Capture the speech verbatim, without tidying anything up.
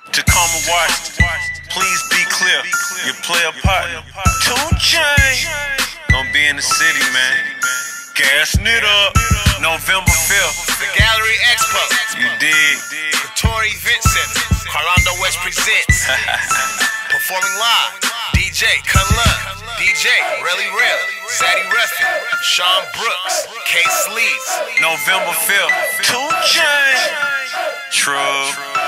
Tacoma, Washington. Please be clear. Your player partner, two Chainz. Gonna be in the city, man. Gassing it up. November fifth. The Gallery Expo. You dig? Tory Event Center. Carlando West presents. Performing live. D J Kunlun. D J Relly Rell. Zaddy Ruffin. Sean Brooks. K Sleeves. November fifth. two Chainz. True.